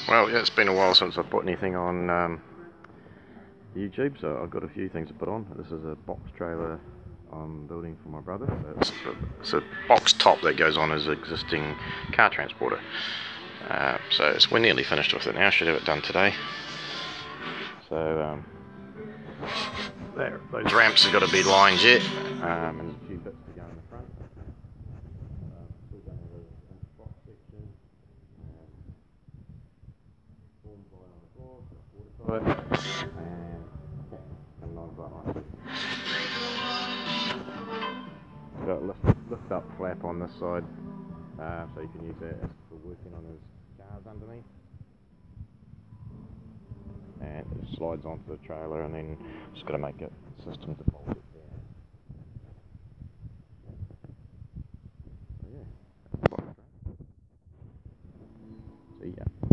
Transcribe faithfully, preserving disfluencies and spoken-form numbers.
Well, yeah, it's been a while since I've put anything on um, YouTube, so I've got a few things to put on. This is a box trailer I'm building for my brother. It's, it's a box top that goes on his existing car transporter. Uh, so it's, we're nearly finished with it now. Should have it done today. So um, there, those ramps have got to be lined yet, um, and a few bits to go in the front. Uh, still going to the box section. Form ply on the floor, watertight, and and nine bright lights. Got a lift, lift up flap on this side, uh, so you can use that for working on his cars underneath. And it slides onto the trailer, and then just got to make it system to bolt it down. So yeah, see ya.